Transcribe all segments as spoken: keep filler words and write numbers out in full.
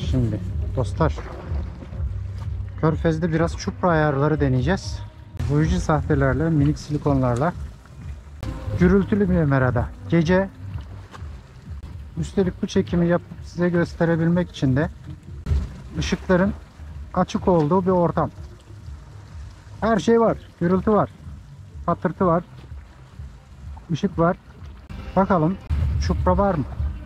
Şimdi dostlar, Körfez'de biraz çupra ayarları deneyeceğiz. Buji sahtelerle, minik silikonlarla. Gürültülü bir merada. Gece, üstelik bu çekimi yapıp size gösterebilmek için de ışıkların açık olduğu bir ortam. Her şey var. Gürültü var. Patırtı var. Işık var. Bakalım çupra var mı?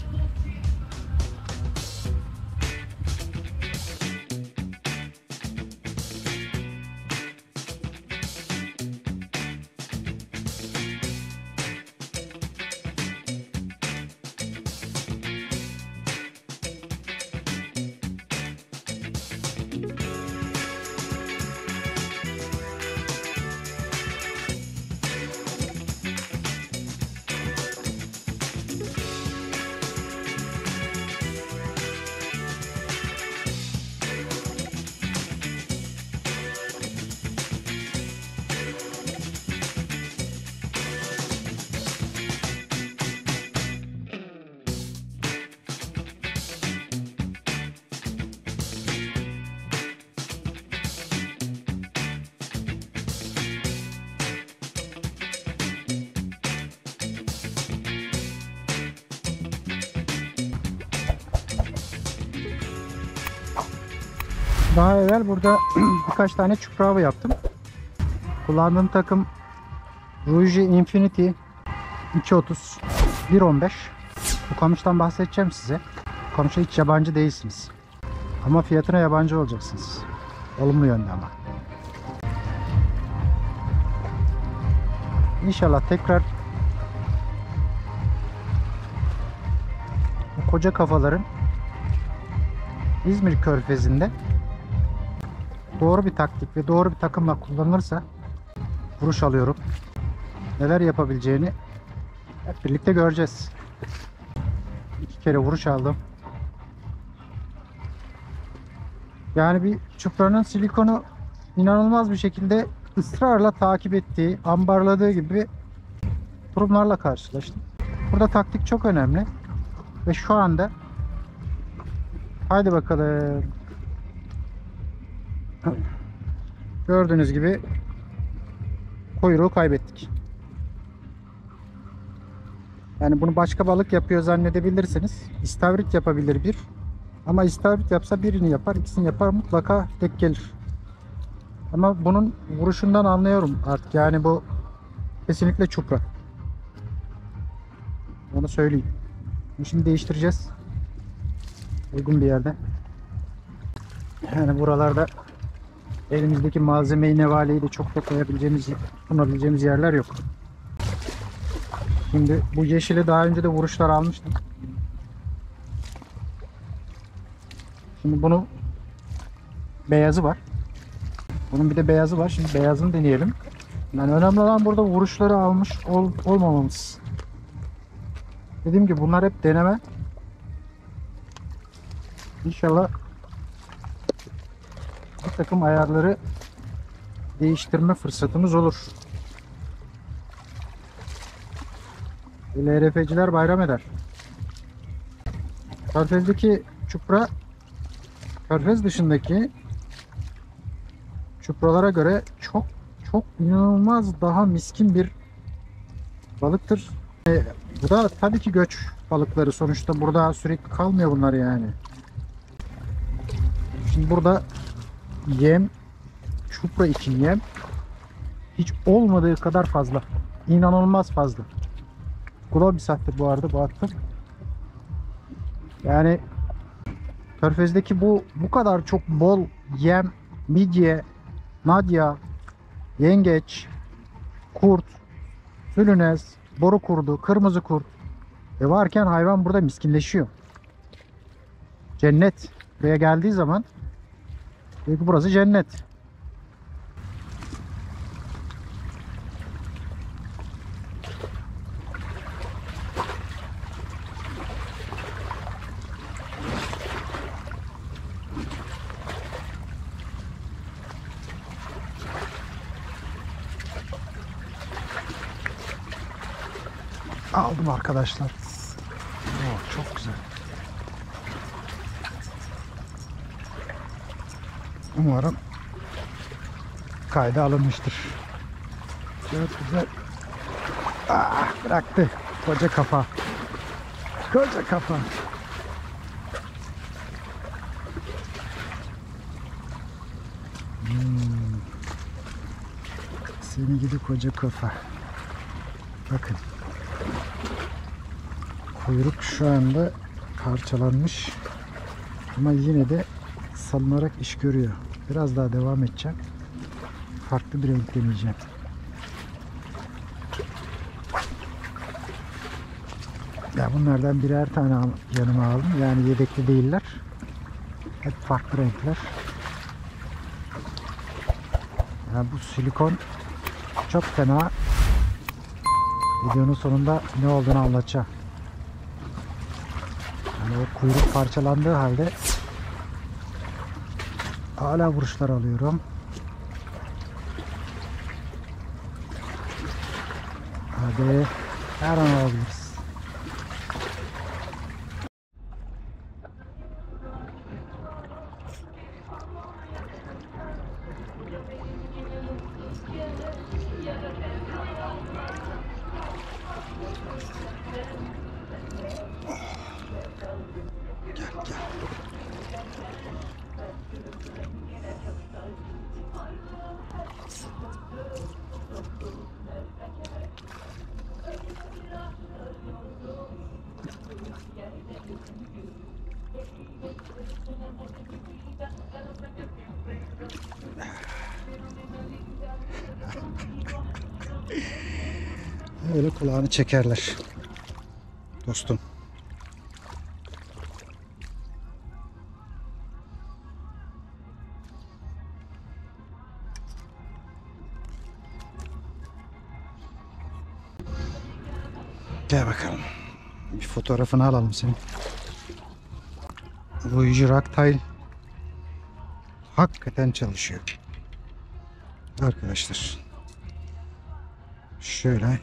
Daha evvel burada birkaç tane çupra avı yaptım. Kullandığım takım Ruji Infinity iki otuz bir on beş. Bu kamıştan bahsedeceğim size. Bu kamışa hiç yabancı değilsiniz. Ama fiyatına yabancı olacaksınız. Olumlu yönde ama. İnşallah tekrar bu koca kafaların İzmir Körfezi'nde doğru bir taktik ve doğru bir takımla kullanılırsa vuruş alıyorum. Neler yapabileceğini hep birlikte göreceğiz. İki kere vuruş aldım. Yani bir çupranın silikonu inanılmaz bir şekilde ısrarla takip ettiği, ambarladığı gibi durumlarla karşılaştım. Burada taktik çok önemli. Ve şu anda haydi bakalım. Gördüğünüz gibi kuyruğu kaybettik. Yani bunu başka balık yapıyor zannedebilirsiniz. İstavrit yapabilir bir. Ama istavrit yapsa birini yapar, ikisini yapar, mutlaka tek gelir. Ama bunun vuruşundan anlıyorum artık. Yani bu kesinlikle çupra. Onu söyleyeyim. Şimdi değiştireceğiz. Uygun bir yerde. Yani buralarda elimizdeki malzemeyi, nevaleyi de çok da koyabileceğimiz, kullanabileceğimiz yerler yok. Şimdi bu yeşili daha önce de vuruşlar almıştım. Şimdi bunun beyazı var. Bunun bir de beyazı var. Şimdi beyazını deneyelim. Yani önemli olan burada vuruşları almış ol, olmamamız. Dediğim gibi bunlar hep deneme. İnşallah bir takım ayarları değiştirme fırsatımız olur. L R F'ciler bayram eder. Körfez'deki çupra, Körfez dışındaki çupralara göre çok çok inanılmaz daha miskin bir balıktır. E, bu da tabii ki göç balıkları, sonuçta burada sürekli kalmıyor bunlar yani. Şimdi burada yem, çupra için yem hiç olmadığı kadar fazla. İnanılmaz fazla. Kulağı bir sahte bu arada bu attım. Yani Körfez'deki bu bu kadar çok bol yem, midye, nadya, yengeç, kurt, sülünez, boru kurdu, kırmızı kurt e varken hayvan burada miskinleşiyor. Cennet. Buraya geldiği zaman çünkü burası cennet. Aldım arkadaşlar. Oo, çok güzel. Umarım kayda alınmıştır. Çok güzel. Ah, bıraktı. Koca kafa. Koca kafa. Hmm. Seni gidi koca kafa. Bakın. Kuyruk şu anda parçalanmış. Ama yine de salınarak iş görüyor. Biraz daha devam edeceğim. Farklı bir renk deneyeceğim. Ya bunlardan birer tane yanıma aldım. Yani yedekli değiller. Hep farklı renkler. Yani bu silikon çok fena. Videonun sonunda ne olduğunu anlatacağım. Yani o kuyruk parçalandığı halde hala vuruşlar alıyorum. Hadi her an alabiliriz. Gel gel. Öyle kulağını çekerler. Dostum. Gel bakalım. Bir fotoğrafını alalım senin. Voyager Ragtail hakikaten çalışıyor. Arkadaşlar. Şöyle.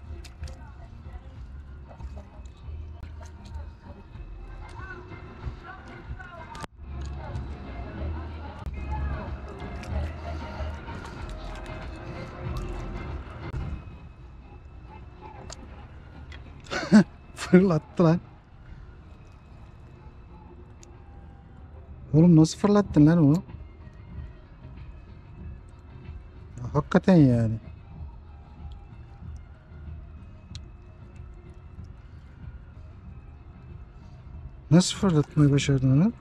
Fırlattı lan. Oğlum nasıl fırlattın lan onu? Ya, hakikaten yani. Nasıl fırlatmayı başardın onu?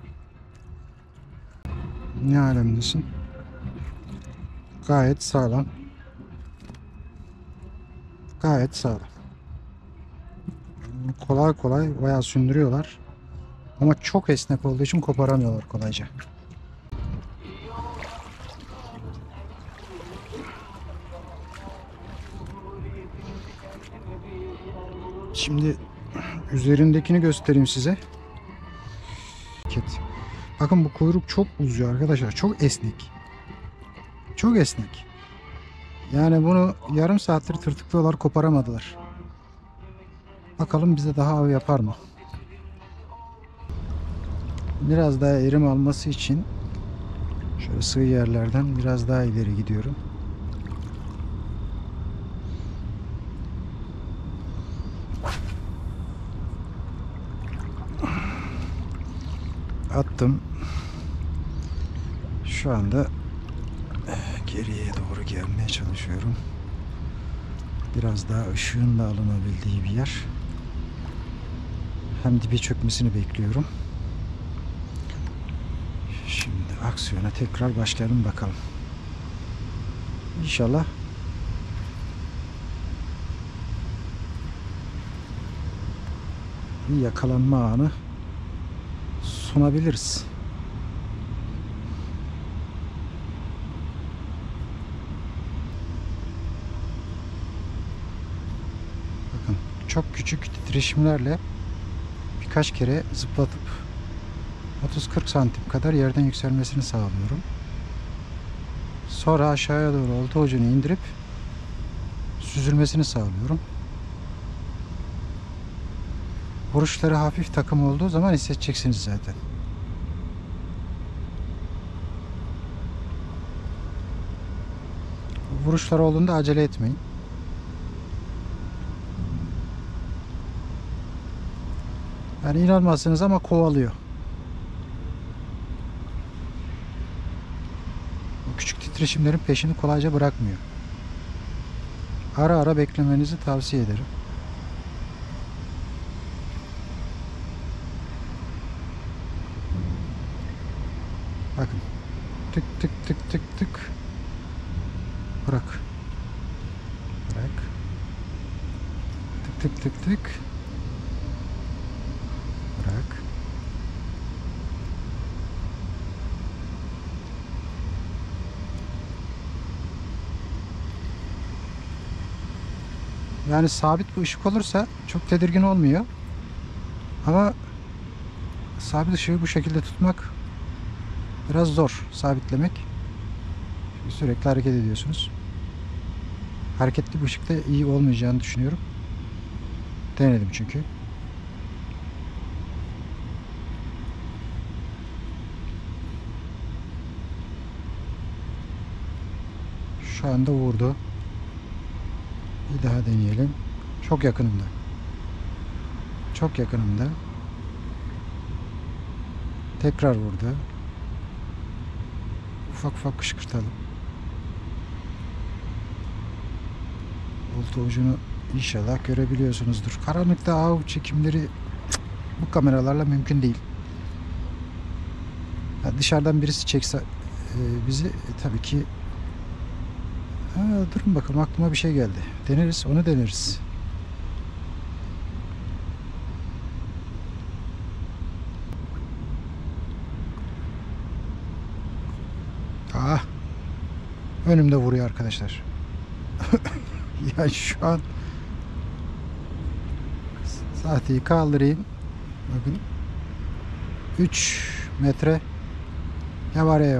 Ne alemdesin? Gayet sağlam. Gayet sağlam. Kolay kolay bayağı sündürüyorlar. Ama çok esnek olduğu için koparamıyorlar kolayca. Şimdi üzerindekini göstereyim size. Bakın bu kuyruk çok uzuyor arkadaşlar. Çok esnek. Çok esnek. Yani bunu yarım saattir tırtıklıyorlar, koparamadılar. Bakalım bize daha av yapar mı? Biraz daha erim alması için şöyle sığ yerlerden biraz daha ileri gidiyorum. Attım. Şu anda geriye doğru gelmeye çalışıyorum. Biraz daha ışığın da alınabildiği bir yer. Hem dibe çökmesini bekliyorum. Şimdi aksiyona tekrar başlayalım bakalım. İnşallah bir yakalanma anı sunabiliriz. Bakın çok küçük titreşimlerle birkaç kere zıplatıp otuz kırk santim kadar yerden yükselmesini sağlıyorum. Sonra aşağıya doğru olta ucunu indirip süzülmesini sağlıyorum. Vuruşları hafif takım olduğu zaman hissedeceksiniz zaten. vuruşlar olduğunda acele etmeyin. Yani inanmazsınız ama kovalıyor. O küçük titreşimlerin peşini kolayca bırakmıyor. Ara ara beklemenizi tavsiye ederim. Bakın. Tık tık tık tık tık. Bırak. Bırak. Tık tık tık tık. Bırak. Yani sabit bir ışık olursa çok tedirgin olmuyor. Ama sabit ışığı bu şekilde tutmak biraz zor sabitlemek. Çünkü sürekli hareket ediyorsunuz. Hareketli bir ışıkta iyi olmayacağını düşünüyorum. Denedim çünkü. Şu anda vurdu. Bir daha deneyelim. Çok yakınımda. Çok yakınımda. Tekrar vurdu. Ufak ufak kışkırtalım. Olta ucunu inşallah görebiliyorsunuzdur. Karanlıkta av çekimleri bu kameralarla mümkün değil. Yani dışarıdan birisi çekse e, bizi e, tabii ki ha, durun bakalım, aklıma bir şey geldi. Deneriz, onu deneriz. Ah, önümde vuruyor arkadaşlar. Ya şu an sahteyi kaldırayım. Bakın. üç metre ya var ya yok.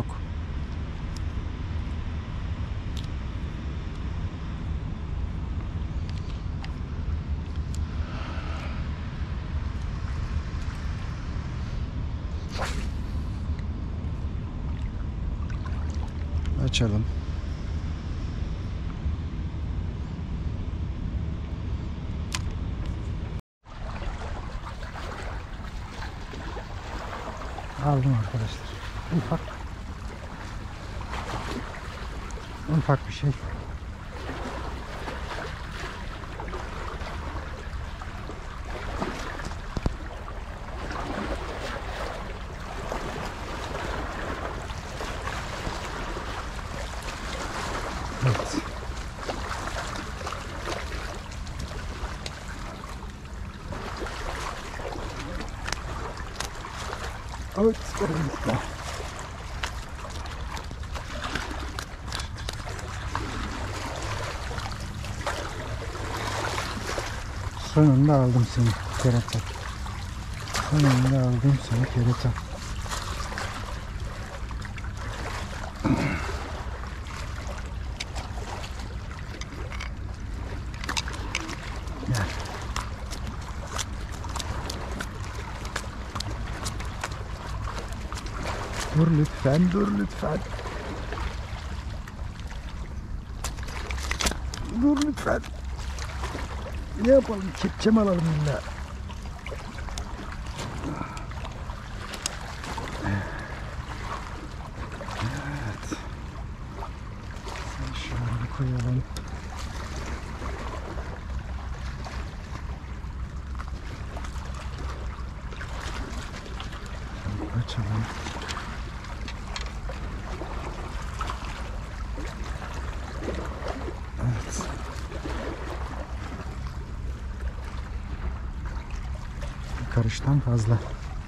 Açalım. Aldım arkadaşlar. Ufak. Ufak bir şey. Evet. Evet, lütfen. Sonunda aldım seni kerata. Sonunda aldım seni kerata. Gel. Dur lütfen, dur lütfen. Dur lütfen. Ne yapalım? Kepçem alalım illa. Evet. Sen şöyle koyalım. Açalım. Evet. Bir karıştan fazla.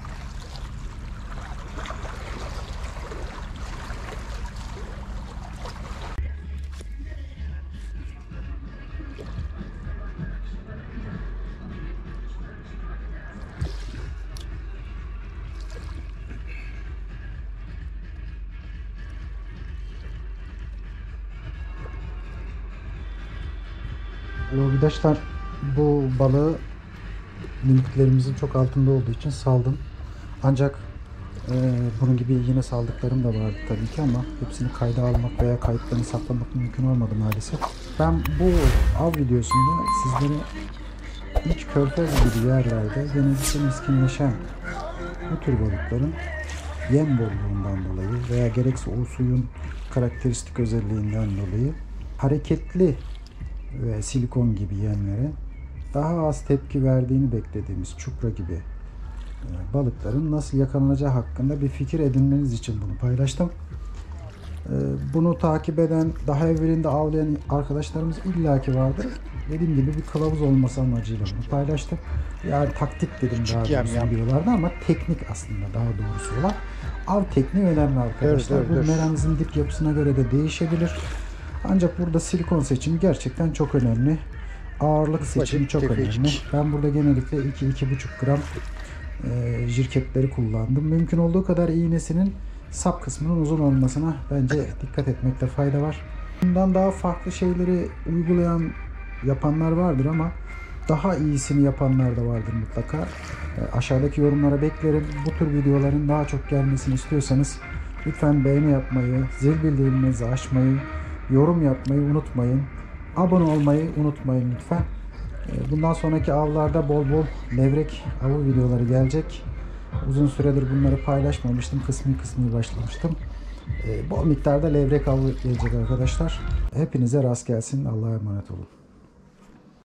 Lobidaşlar, bu balığı limitlerimizin çok altında olduğu için saldım. Ancak Ee, bunun gibi yine saldıklarım da vardı tabii ki ama hepsini kayda almak veya kayıtlarını saklamak mümkün olmadı maalesef. Ben bu av videosunda sizlere iç körfez gibi yerlerde genellikle miskinleşen bu tür balıkların yem bolluğundan dolayı veya gerekse o suyun karakteristik özelliğinden dolayı hareketli ve silikon gibi yemlere daha az tepki verdiğini beklediğimiz çupra gibi balıkların nasıl yakalanacağı hakkında bir fikir edinmeniz için bunu paylaştım. Bunu takip eden, daha evvelinde avlayan arkadaşlarımız illaki vardır. Dediğim gibi bir kılavuz olması amacıyla bunu paylaştım. Yani taktik dedim daha doğrusu videolarda ama teknik aslında daha doğrusu olan. Av tekniği önemli arkadaşlar. Dur, dur, dur. Bu meranızın dip yapısına göre de değişebilir. Ancak burada silikon seçimi gerçekten çok önemli. Ağırlık seçimi çok önemli. Ben burada genellikle iki iki buçuk gram e, jirketleri kullandım. Mümkün olduğu kadar iğnesinin sap kısmının uzun olmasına bence dikkat etmekte fayda var. Bundan daha farklı şeyleri uygulayan yapanlar vardır ama daha iyisini yapanlar da vardır mutlaka. E, aşağıdaki yorumlara beklerim. Bu tür videoların daha çok gelmesini istiyorsanız lütfen beğeni yapmayı, zil bildirimlerinizi açmayı, yorum yapmayı unutmayın. Abone olmayı unutmayın lütfen. E, bundan sonraki avlarda bol bol levrek avı videoları gelecek. Uzun süredir bunları paylaşmamıştım. Kısmi kısmi başlamıştım. E, bol miktarda levrek avı gelecek arkadaşlar. Hepinize rast gelsin. Allah'a emanet olun.